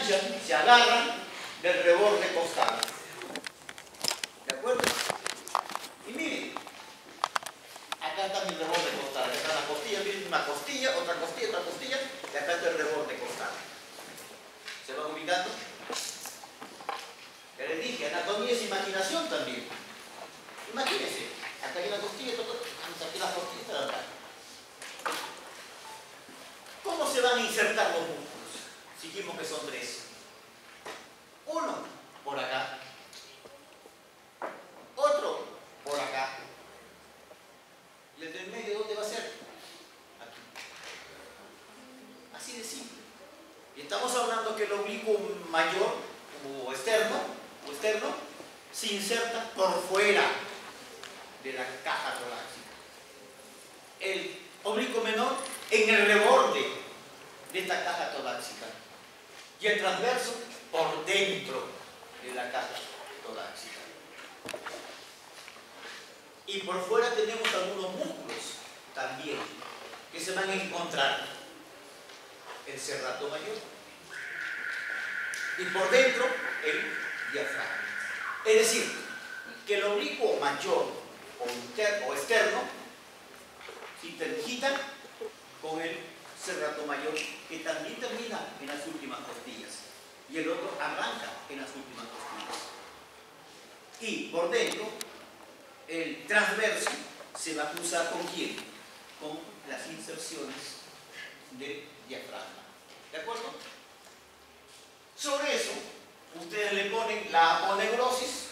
enganchan, se agarran del reborde costal. ¿De acuerdo? Y miren, acá está mi reborde costal, acá está la costilla, miren, una costilla, otra costilla, otra costilla, y acá está el reborde costal. ¿Se van ubicando? Ya les dije, anatomía es imaginación también. Imagínense, acá hay una costilla, vamos aquí las costillas de acá. ¿Cómo se van a insertar los músculos? Dijimos que son tres. Uno por acá, otro por acá, y el del medio, ¿dónde va a ser? Aquí. Así de simple. Y estamos hablando que el oblicuo mayor o externo se inserta por fuera de la caja torácica. El oblicuo menor en el reborde de esta caja torácica. Y el transverso por dentro de la caja torácica. Y por fuera tenemos algunos músculos también que se van a encontrar. El serrato mayor. Y por dentro el diafragma. Es decir, que el oblicuo mayor o externo se interdigita con el serrato mayor, que también termina en las últimas costillas, y el otro arranca en las últimas costillas. Y por dentro el transverso se va a cruzar ¿con quién? Con las inserciones del diafragma. ¿De acuerdo? Sobre eso ustedes le ponen la aponeurosis,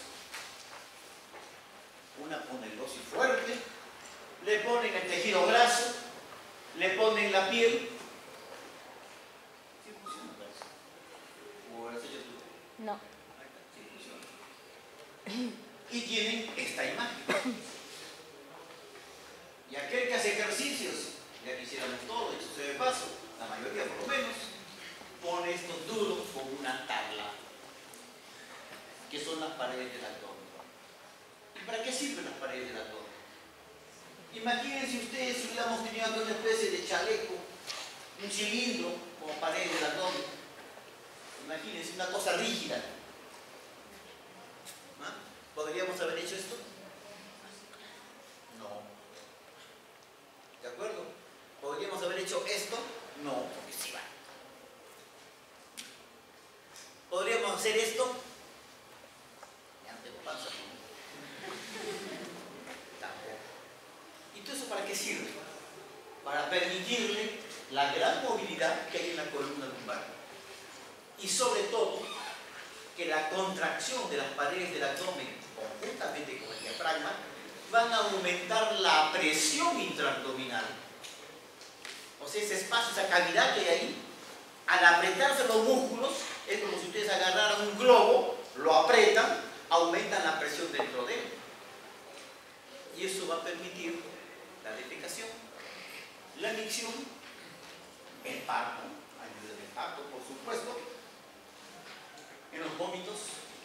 una aponeurosis fuerte, le ponen el tejido graso, le ponen la piel. ¿Sí funciona? ¿O lo has hecho tú? No. Ahí está, sí funciona. Y tienen esta imagen. Y aquel que hace ejercicios, ya quisiéramos todos, dicho sea de paso, la mayoría por lo menos, pone esto duro con una tabla, que son las paredes del abdomen. ¿Y para qué sirven las paredes del abdomen? Imagínense ustedes si hubiéramos tenido una especie de chaleco, un cilindro como pared del abdomen. Imagínense una cosa rígida. ¿Ah? ¿Podríamos haber hecho esto? No. ¿De acuerdo? ¿Podríamos haber hecho esto? No, porque sí va. ¿Podríamos hacer esto? Ya no tengo panza. Tampoco. ¿Y todo eso para qué sirve? Para permitirle la gran movilidad que hay en la columna lumbar. Y sobre todo, que la contracción de las paredes del abdomen, conjuntamente con el diafragma, van a aumentar la presión intraabdominal. O sea, ese espacio, esa cavidad que hay ahí, al apretarse los músculos, es como si ustedes agarraran un globo, lo apretan, aumentan la presión dentro de él. Y eso va a permitir la defecación, la micción, el parto, ayuda del parto, por supuesto, en los vómitos,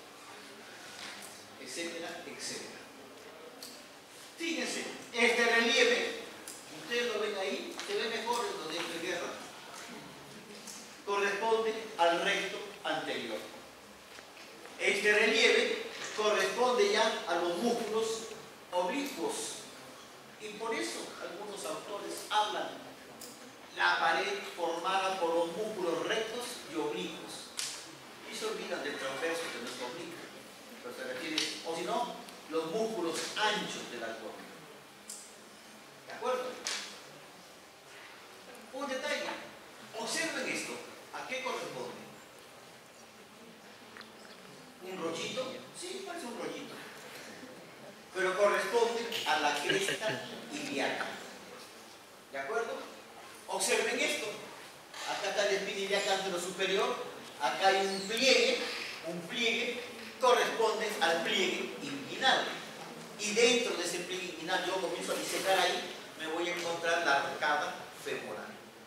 etcétera, etcétera. Fíjense, este relieve, ustedes lo ven ahí, se ve mejor en los dientes de guerra, corresponde al recto anterior. Este relieve corresponde ya a los músculos oblicuos, y por eso algunos autores hablan la pared formada por los músculos rectos y oblicuos, y se olvidan del transverso que no es oblicuo, pero se refiere, o si no, los músculos anchos del abdomen. ¿De acuerdo? Un detalle, observen esto. ¿A qué corresponde? ¿Un rollito? Sí, parece un rollito. Pero corresponde a la cresta ilíaca. ¿De acuerdo? Observen esto. Acá está la espina ilíaca antero superior. Acá hay un pliegue corresponde al pliegue inguinal. Y dentro de ese pliegue inguinal, yo comienzo a disecar ahí, me voy a encontrar la arcada femoral.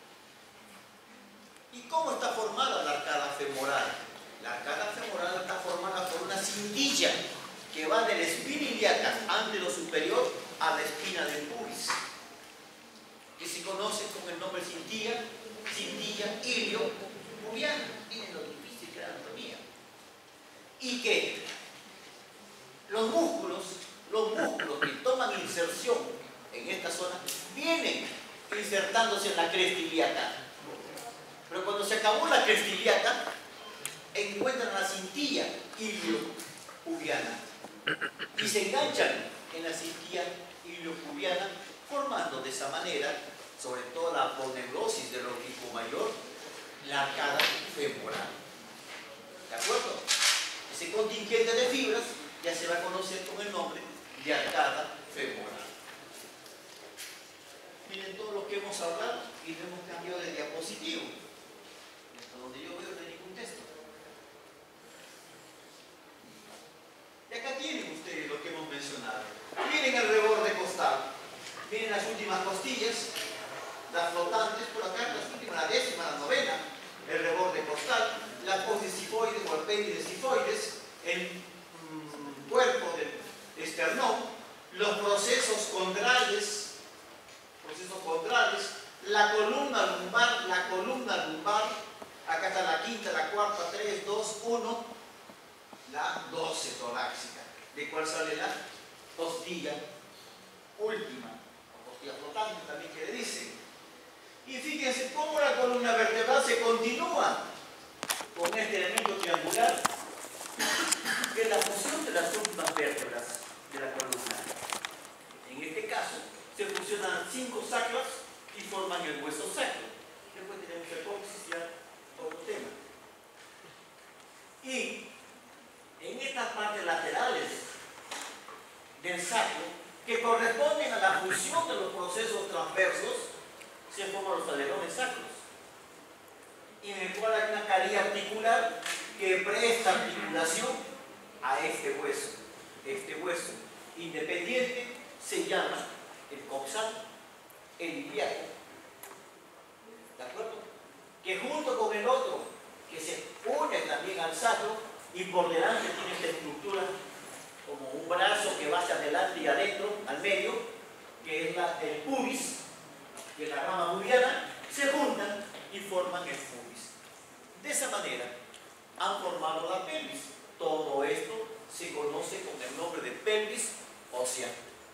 ¿Y cómo está formada la arcada femoral? La arcada femoral está formada por una cintilla que va de la espina ilíaca antero superior a la espina del pubis, que se conoce con el nombre cintilla ilio-pubiana. Miren lo difícil que de anatomía. Y que los músculos que toman inserción en esta zona vienen insertándose en la cresta ilíaca. Pero cuando se acabó la cresta ilíaca, encuentran la cintilla iliopubiana y se enganchan en la cintilla iliopubiana, formando de esa manera, sobre todo la aponeurosis del orquico mayor, la arcada femoral. ¿De acuerdo? Ese contingente de fibras ya se va a conocer con el nombre de arcada femoral. Miren todo lo que hemos hablado y no hemos cambiado de diapositivo. Hasta donde yo veo no hay ningún texto. Y acá tienen ustedes lo que hemos mencionado. Miren el reborde costal. Miren las últimas costillas, las flotantes por acá, las últimas, la décima, la novena. El reborde costal, la apófisis sifoides o apéndices sifoides, el cuerpo del esternón, los procesos condrales, la columna lumbar, acá está la quinta, la cuarta, 3, 2, 1, la 12 torácica, de cual sale la costilla última, o costilla flotante también que le dicen. Y fíjense cómo la columna vertebral se continúa con este elemento triangular, que es la fusión de las últimas vértebras de la columna. En este caso, se fusionan 5 sacras y forman el hueso sacro. Después tenemos el coxis, ya otro tema. Y en estas partes laterales del sacro, que corresponden a la fusión de los procesos transversos, se forman los alerones sacros, y en el cual hay una caría articular que presta articulación a este hueso. Este hueso independiente se llama el coxal, el ilíaco. ¿De acuerdo? Que junto con el otro, que se une también al sacro, y por delante tiene esta estructura como un brazo que va hacia adelante y adentro, al medio, que es el pubis, que es la rama pubiana, se juntan y forman el pubis. De esa manera han formado la pelvis. Todo esto se conoce con el nombre de pelvis ósea.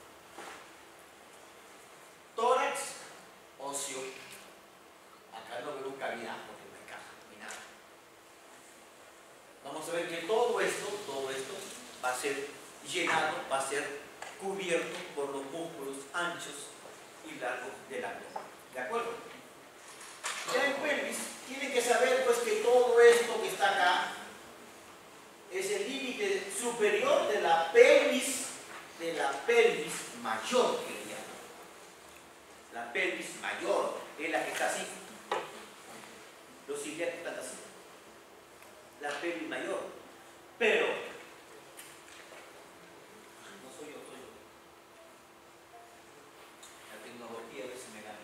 Tórax óseo. Acá no veo cavidad porque no encaja ni nada. Vamos a ver que todo esto va a ser llenado, va a ser cubierto por los músculos anchos y largos del abdomen. ¿De acuerdo? Ya en pelvis tienen que saber pues que todo esto que está acá es el límite superior de la pelvis mayor, que le llaman. La pelvis mayor es la que está así. Los ilíacos están así. La pelvis mayor. Pero no soy yo. La tecnología a veces me gana.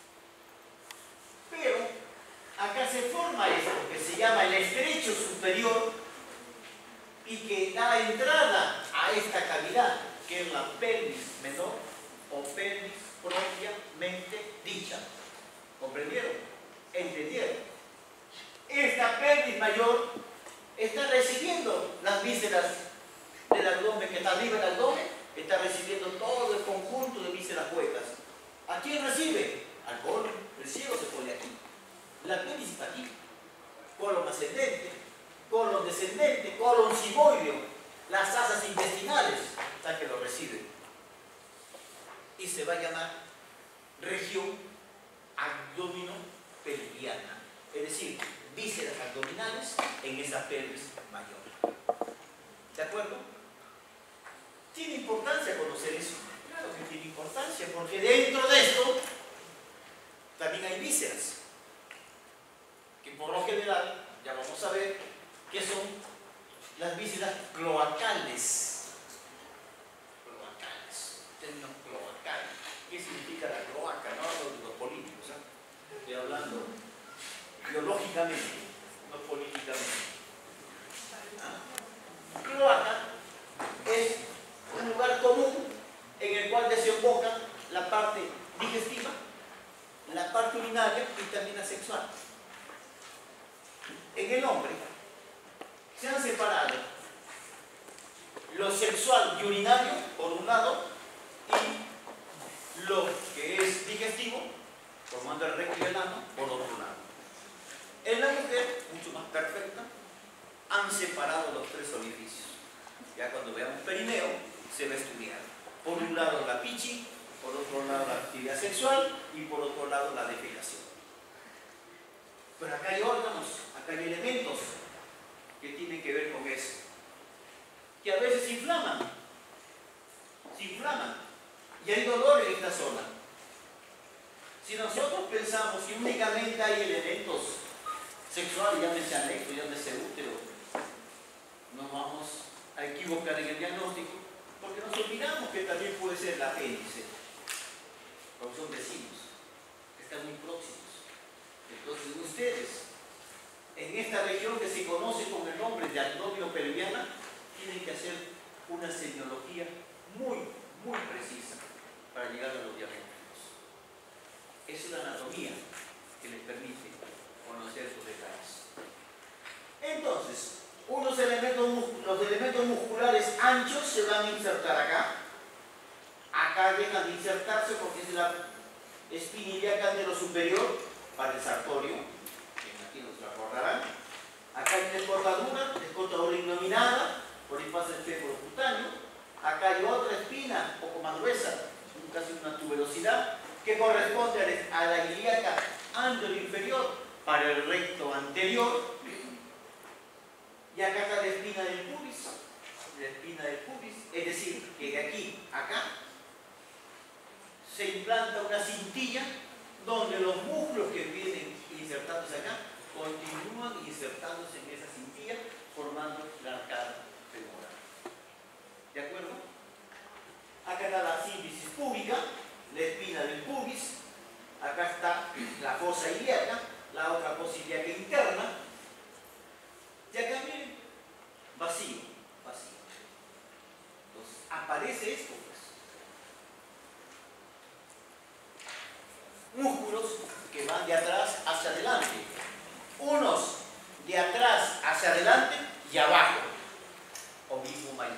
Pero acá se forma esto que se llama el estrecho superior y que da entrada a esta cavidad que es la pelvis menor o pelvis propiamente dicha. ¿Comprendieron? ¿Entendieron? Esta pelvis mayor está recibiendo las vísceras del abdomen, que está arriba del abdomen, está recibiendo todo el conjunto de vísceras huecas. ¿A quién recibe? Al colon. El cielo se pone aquí. La pelvis está aquí. Colon ascendente, colon descendente, colon sigmoideo, las asas intestinales, hasta que lo reciben. Y se va a llamar región abdominopelviana, es decir, vísceras abdominales en esa pelvis mayor. ¿De acuerdo? ¿Tiene importancia conocer eso? Claro que tiene importancia, porque dentro de esto también hay vísceras, que por lo general, ya vamos a ver, que son las vísceras cloacales. Término cloacal. ¿Qué significa la cloaca? No hablo de los políticos, ¿eh? Estoy hablando biológicamente, no políticamente. Cloaca es un lugar común en el cual desemboca la parte digestiva, la parte urinaria y también la sexual. En el hombre, se han separado lo sexual y urinario por un lado y lo que es digestivo, formando el recto y el ano, por otro lado. En la mujer, mucho más perfecta, han separado los tres orificios. Ya cuando veamos perineo, se va a estudiar. Por un lado la pichi, por otro lado la actividad sexual y por otro lado la defecación. Pero acá hay órganos, acá hay elementos que tienen que ver con eso, que a veces se inflaman, y hay dolor en esta zona. Si nosotros pensamos que únicamente hay elementos sexuales, llámese anexo, llámese útero, nos vamos a equivocar en el diagnóstico, porque nos olvidamos que también puede ser el apéndice, porque son vecinos, que están muy próximos. Entonces ustedes, en esta región que se conoce con el nombre de abdominopelviana pelviana, tienen que hacer una semiología muy precisa para llegar a los diagnósticos. Es la anatomía que les permite conocer sus detalles. Entonces, los elementos musculares anchos se van a insertar acá. Acá dejan de insertarse porque es la espina ilíaca de lo superior para el sartorio. Aquí nos lo acordarán. Acá hay descortadura ignominada, por ahí pasa el fémur cutáneo. Acá hay otra espina, un poco más gruesa, casi una tuberosidad, que corresponde a la ilíaca anteroinferior para el recto anterior. Y acá está la espina del pubis, es decir, que de aquí a acá se implanta una cintilla donde los músculos que vienen insertándose acá continúan insertándose en esa cintilla formando la arcada femoral. ¿De acuerdo? Acá está la sínfisis púbica, la espina del pubis, acá está la fosa ilíaca, la otra fosa ilíaca interna, y acá miren, vacío. Entonces aparece esto, pues. Músculos que van de atrás hacia adelante, unos de atrás hacia adelante y abajo, oblicuo mayor.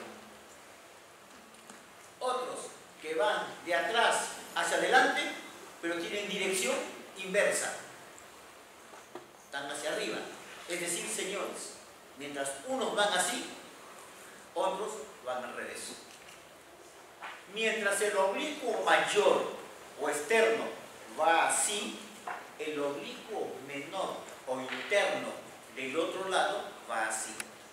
Otros que van de atrás hacia adelante, pero tienen dirección inversa, están hacia arriba. Es decir, señores, mientras unos van así, otros van al revés. Mientras el oblicuo mayor o externo va así, el oblicuo menor o interno del otro lado va así.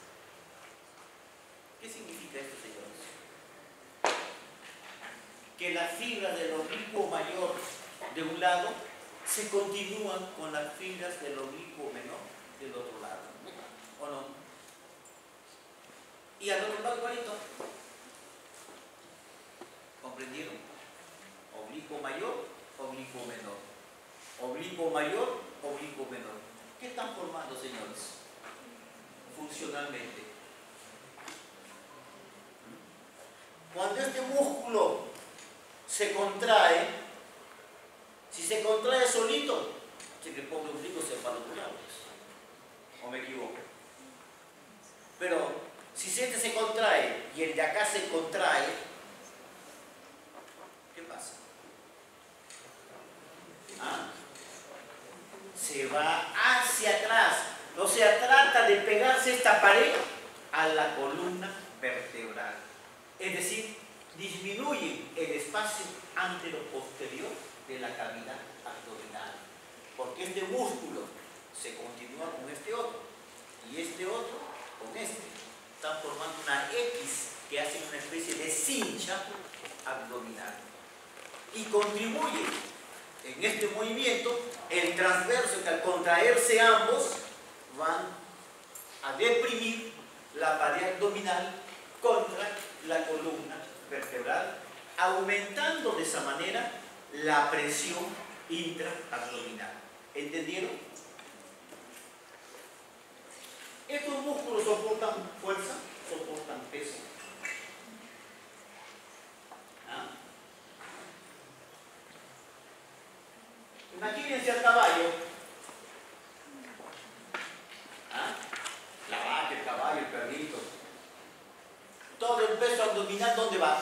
¿Qué significa esto, señores? Que las fibras del oblicuo mayor de un lado se continúan con las fibras del oblicuo menor del otro lado, ¿o no? Y al otro lado igualito. ¿Comprendieron? Oblicuo mayor, oblicuo menor. Oblicuo mayor, oblicuo menor. ¿Qué están formando, señores? Funcionalmente. Cuando este músculo se contrae, si se contrae solito, se le pone oblicuo cefalocular, ¿o me equivoco? Pero si este se contrae y el de acá se contrae, ¿qué pasa? Se va hacia atrás, o sea, trata de pegarse esta pared a la columna vertebral, es decir, disminuye el espacio antero-posterior de la cavidad abdominal, porque este músculo se continúa con este otro y este otro con este, están formando una X que hace una especie de cincha abdominal y contribuye en este movimiento el transverso, que al contraerse ambos van a deprimir la pared abdominal contra la columna vertebral, aumentando de esa manera la presión intraabdominal. ¿Entendieron? Estos músculos soportan fuerza, soportan peso. Imagínense al caballo, la vaca, el caballo, el abdominal, ¿dónde va?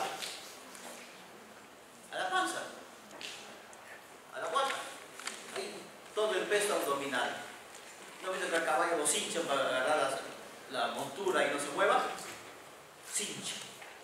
A la panza, a la guata. Ahí, todo el peso abdominal. ¿No viste que el caballo lo cinchan para agarrar la montura y no se mueva? Cincha.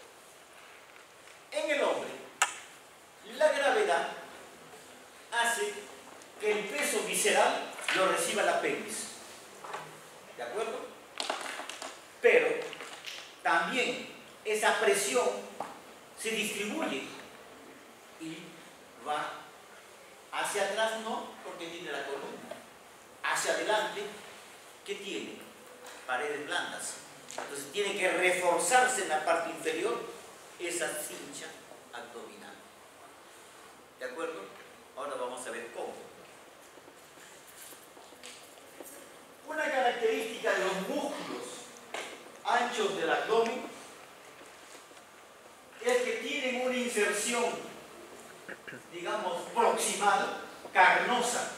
En el hombre, la gravedad hace que el peso visceral lo reciba el apéndice. ¿De acuerdo? Pero también esa presión se distribuye y va hacia atrás, no, porque tiene la columna. Hacia adelante, ¿qué tiene? Paredes blandas. Entonces tiene que reforzarse en la parte inferior esa cincha abdominal. ¿De acuerdo? Ahora vamos a ver cómo. Una característica de los músculos anchos del abdomen es que tienen una inserción, digamos, proximal, carnosa,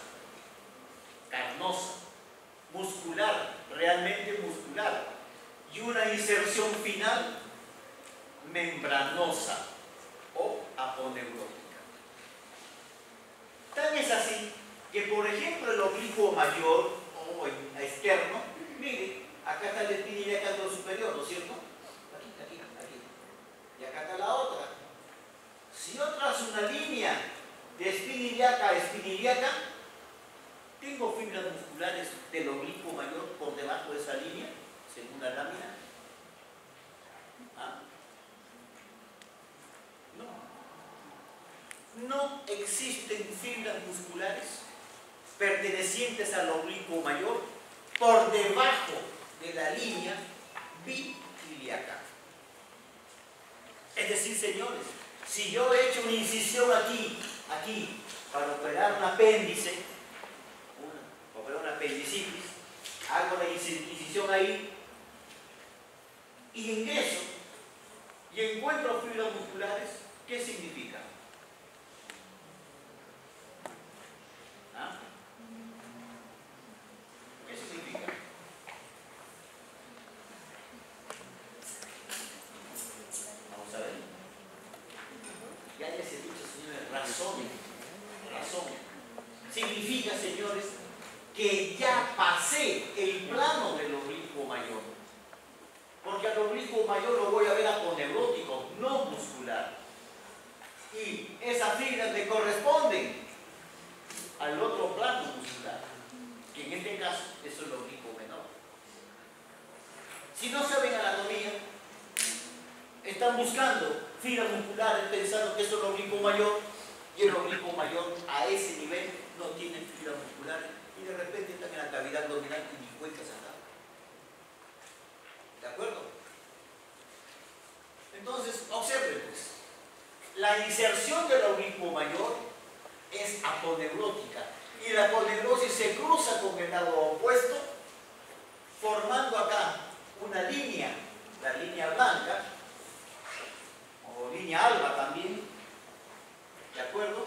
muscular, realmente muscular, y una inserción final membranosa o aponeurótica. Tan es así que, por ejemplo, el oblicuo mayor o externo, mire, acá está el espina ilíaca superior, ¿no es cierto? Aquí. Y acá está la otra. Si yo trazo una línea de espina ilíaca a espina ilíaca, tengo fibras musculares del oblicuo mayor por debajo de esa línea, según la lámina. ¿Ah? No existen fibras musculares pertenecientes al oblicuo mayor por debajo de la línea biilíaca. Es decir, señores, si yo he hecho una incisión aquí, para operar un apéndice, operar una apendicitis, hago la incisión ahí y ingreso y encuentro fibras musculares, ¿qué significa? ¿Ah? ¿Qué significa? Vamos a ver. Ya les he dicho, señores, razón. Significa, señores, que ya pasé el plano del oblicuo mayor. Porque al oblicuo mayor lo voy a ver aponeurótico, no muscular. Y esas fibras me corresponden al otro plano muscular, que en este caso es el oblicuo menor. Si no saben anatomía, están buscando fibras musculares pensando que es el oblicuo mayor, y el oblicuo mayor a ese nivel no tiene fibras musculares, y de repente están en la cavidad abdominal y ni cuenta se han dado. ¿De acuerdo? Entonces, observen pues, la inserción del oblicuo mayor es aponeurótica, y la aponeurosis se cruza con el lado opuesto, formando acá una línea, la línea blanca, o línea alba también, ¿de acuerdo?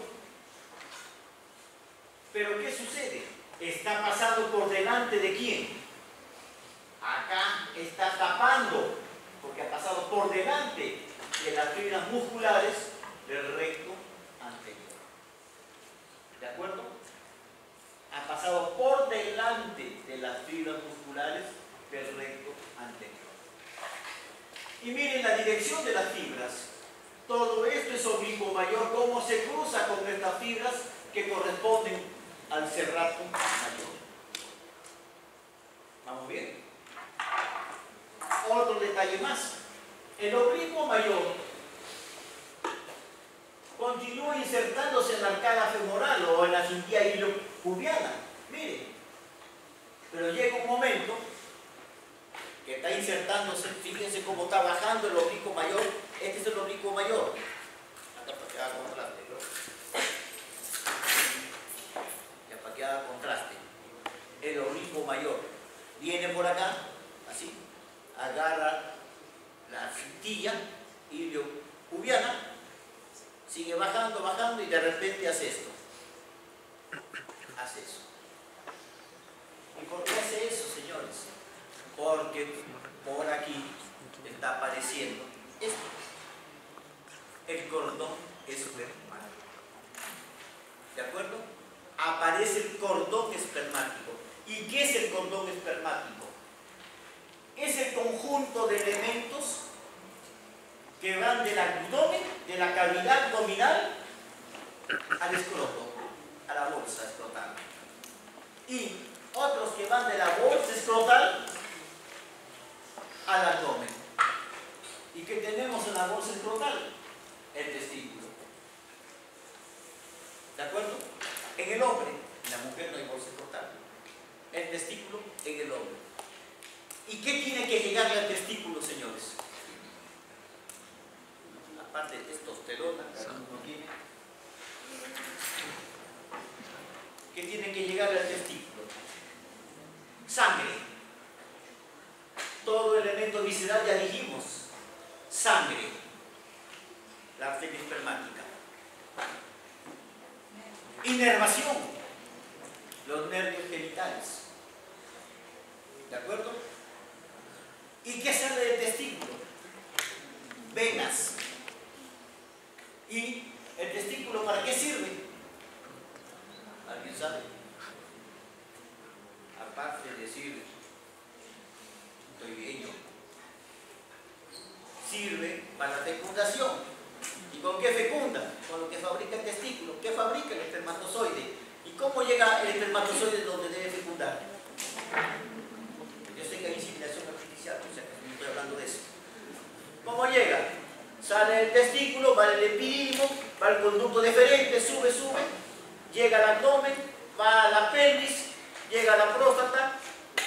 Pero ¿qué sucede? Está pasando por delante de quién. Acá está tapando, porque ha pasado por delante de las fibras musculares del recto anterior. ¿De acuerdo? Ha pasado por delante de las fibras musculares del recto anterior. Y miren la dirección de las fibras. Todo esto es oblicuo mayor, cómo se cruza con estas fibras que corresponden al serrato mayor. ¿Vamos bien? Otro detalle más. El oblicuo mayor continúa insertándose en la arcada femoral o en la cintura iliocubiana. Miren. Pero llega un momento que está insertándose, fíjense cómo está bajando el oblicuo mayor. Este es el oblicuo mayor. Acá para que haga contraste, ¿no? Ya para que haga contraste. El oblicuo mayor viene por acá, así, agarra la cintilla iliocubiana, sigue bajando y de repente hace esto. Hace eso. ¿Y por qué hace eso, señores? Porque por aquí está apareciendo esto. el cordón espermático. ¿De acuerdo? Aparece el cordón espermático. ¿Y qué es el cordón espermático? Es el conjunto de elementos que van del abdomen, de la cavidad abdominal, al escroto, a la bolsa escrotal. Y otros que van de la bolsa escrotal al abdomen. ¿Y qué tenemos en la bolsa escrotal? El testículo. ¿De acuerdo? En el hombre, en la mujer no hay bolsa escrotal. El testículo en el hombre. ¿Y qué tiene que llegarle al testículo, señores? Aparte de testosterona, que uno tiene. ¿Qué tiene que llegarle al testículo? Sangre. Todo elemento visceral ya dijimos. Sangre. La arteria espermática. Inervación. Los nervios genitales. ¿De acuerdo? ¿Y qué sale del testículo? Venas. ¿Y el testículo para qué sirve? ¿Alguien sabe? Aparte de decir, estoy viejo, sirve para la fecundación. ¿Y con qué fecunda? Con lo que fabrica el testículo. ¿Qué fabrica el espermatozoide? ¿Y cómo llega el espermatozoide donde debe fecundar? Yo sé que hay inseminación artificial, o sea que no estoy hablando de eso. ¿Cómo llega? Sale del testículo, va al epidídimo, va al conducto deferente, sube, llega al abdomen, va a la pelvis, llega a la próstata,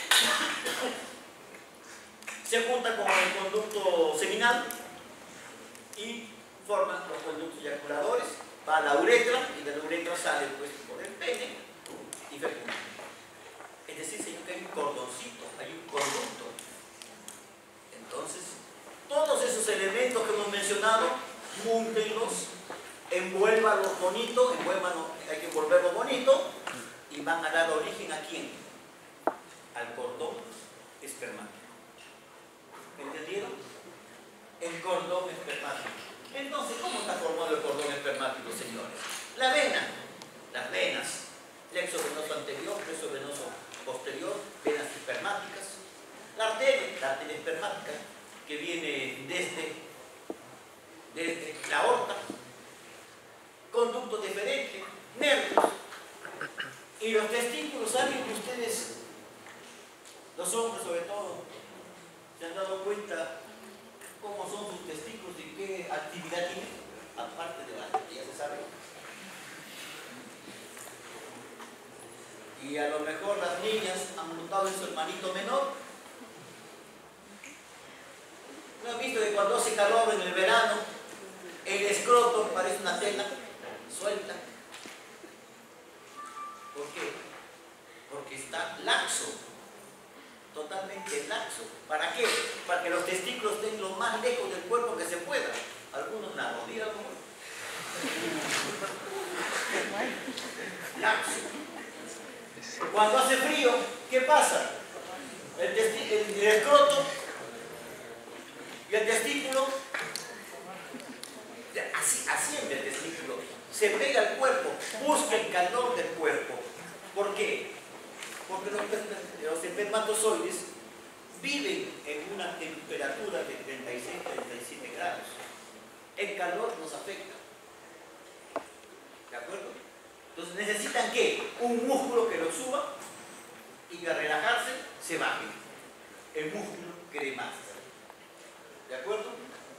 se junta con el conducto seminal y forman los conductos eyaculadores, va a la uretra y de la uretra sale pues, por el pene y fecunda. Es decir, señor, que hay un cordoncito, hay un conducto. Entonces, todos esos elementos que hemos mencionado, múntenlos, envuélvanlos bonito, hay que envolverlos bonito y van a dar origen ¿a quién? Al cordón espermático. ¿Entendieron? El cordón espermático. Entonces, ¿cómo está formado el cordón espermático, señores? La vena, las venas, plexo venoso anterior, plexo venoso posterior, venas espermáticas, la arteria espermática, que viene desde la aorta, conducto deferente, nervios, y los testículos. ¿Saben que ustedes, los hombres sobre todo, se han dado cuenta cómo son sus testículos y qué actividad tienen? Aparte de la que ya se sabe. Y a lo mejor las niñas han notado en su hermanito menor. ¿No han visto que cuando hace calor en el verano, el escroto parece una tela suelta? ¿Por qué? Porque está laxo, totalmente laxo. ¿Para qué? Para que los testículos estén lo más lejos del cuerpo que se pueda. Algunos nada, díganlo. Laxo. Cuando hace frío, ¿qué pasa? El escroto y el testículo, asciende el testículo, se pega al cuerpo, busca el calor del cuerpo. ¿Por qué? Porque los espermatozoides viven en una temperatura de 36-37 grados. El calor nos afecta. ¿De acuerdo? Entonces necesitan ¿qué? Un músculo que lo suba y al relajarse se baje. El músculo cremaster. ¿De acuerdo?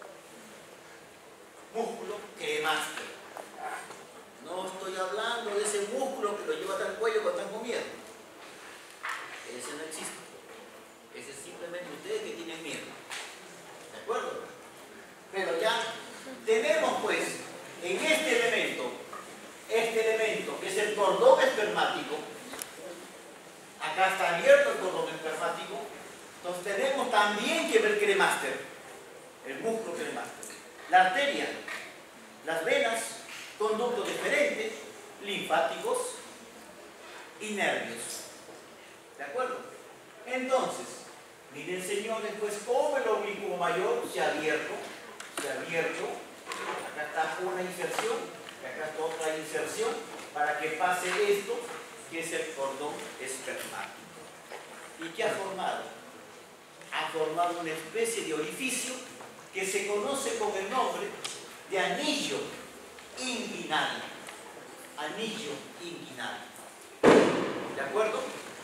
Músculo cremaster. No estoy hablando de ese músculo que lo lleva hasta el cuello cuando están comiendo. Ese no existe. Ese es simplemente ustedes que tienen miedo. ¿De acuerdo? Pero ya tenemos pues en este elemento que es el cordón espermático. Acá está abierto el cordón espermático. Entonces tenemos también que ver el cremaster, el músculo cremaster, la arteria, las venas, conductos deferentes, linfáticos y nervios. ¿De acuerdo? Entonces, miren señores, pues como el oblicuo mayor se ha abierto Acá está una inserción, y acá está otra inserción, para que pase esto, que es el cordón espermático. ¿Y qué ha formado? Ha formado una especie de orificio que se conoce con el nombre de anillo inguinal. Anillo inguinal. ¿De acuerdo?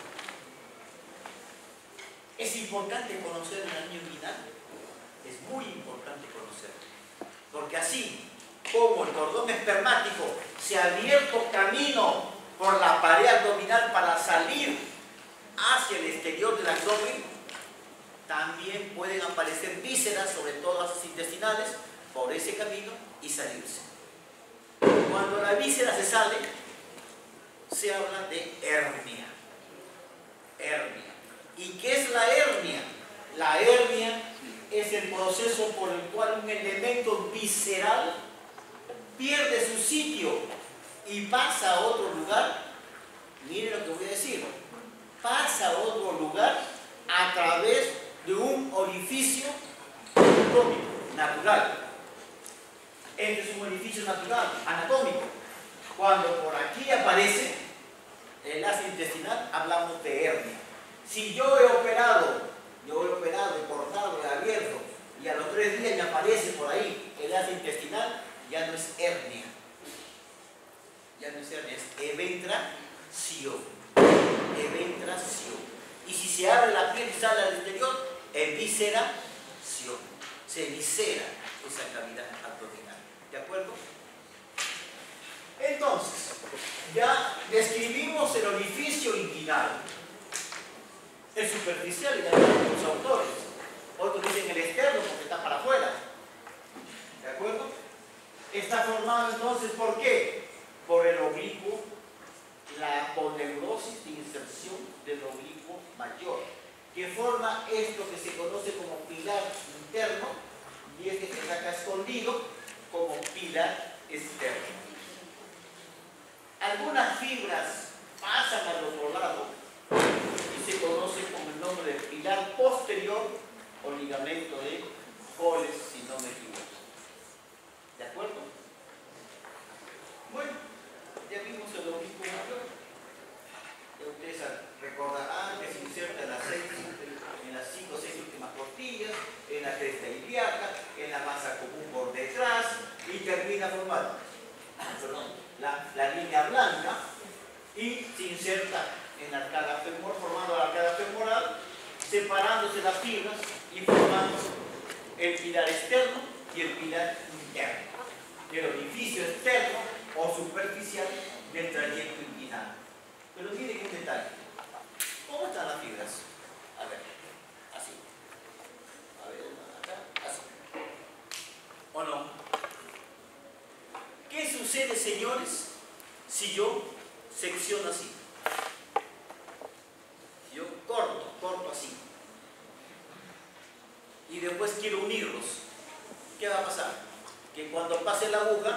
Es importante conocer el anillo inguinal. Es muy importante conocerlo. Porque así como el cordón espermático se ha abierto camino por la pared abdominal para salir hacia el exterior del abdomen, también pueden aparecer vísceras, sobre todo las intestinales, por ese camino y salirse. Cuando la víscera se sale, se habla de hernia. Hernia. ¿Y qué es la hernia? La hernia es el proceso por el cual un elemento visceral pierde su sitio y pasa a otro lugar. Miren lo que voy a decir. Pasa a otro lugar a través de un orificio anatómico, natural. Este es un orificio natural, anatómico. Cuando por aquí aparece el ácido intestinal, hablamos de hernia. Si yo he operado, he cortado, he abierto, y a los 3 días me aparece por ahí el ácido intestinal, ya no es hernia. Ya no es hernia, es eventración. Eventración. Y si se abre la piel y sale al exterior, es visceración. Se viscera esa cavidad abdominal. ¿De acuerdo? Entonces, ya describimos el orificio inguinal. Es superficial, y algunos los autores. Otros dicen el externo porque está para afuera. ¿De acuerdo? Está formado entonces, ¿por qué? Por el oblicuo, la aponeurosis de inserción del oblicuo mayor, que forma esto que se conoce como pilar interno, y este que está acá escondido como pilar externo. Algunas fibras pasan al otro lado y se conoce con el nombre de pilar posterior o ligamento de Holles, si no me equivoco. ¿De acuerdo? Bueno, ya vimos el oblicuo mayor. Ya ustedes recordarán que se inserta en las 5 o 6 últimas costillas, en la cresta ilíaca, en la masa común por detrás, y termina formando la línea blanca y se inserta en la arcada femoral, formando la arcada femoral, separándose las fibras y formando el pilar externo y el pilar interno, el orificio externo o superficial del trayecto inguinal. Pero miren qué detalle. ¿Cómo están las fibras? A ver, así. A ver, acá, así. ¿O no? ¿Qué sucede, señores, si yo secciono así? Si yo corto así. Y después quiero unirlos. ¿Qué va a pasar? Que cuando pase la aguja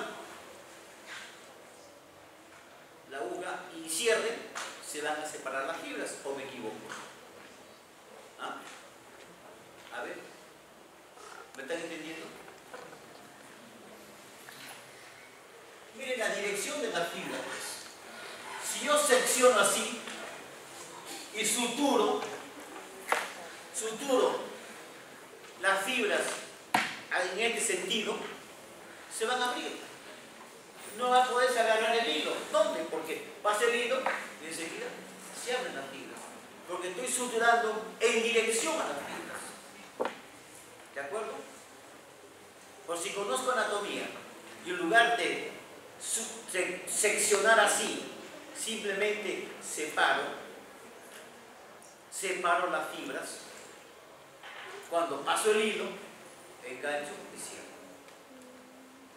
y cierre, se van a separar las fibras, ¿o me equivoco? ¿Ah? A ver, ¿me están entendiendo? Miren la dirección de las fibras. Si yo secciono así y suturo las fibras en este sentido, se van a abrir. No va a poderse agarrar el hilo. ¿Dónde? Porque pasa el hilo y enseguida se abren las fibras. Porque estoy suturando en dirección a las fibras. ¿De acuerdo? Por si conozco anatomía y en lugar de seccionar así, simplemente separo las fibras. Cuando paso el hilo, engancho y cierro.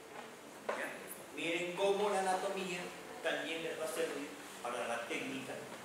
¿Ya? Miren cómo la anatomía también les va a servir para la técnica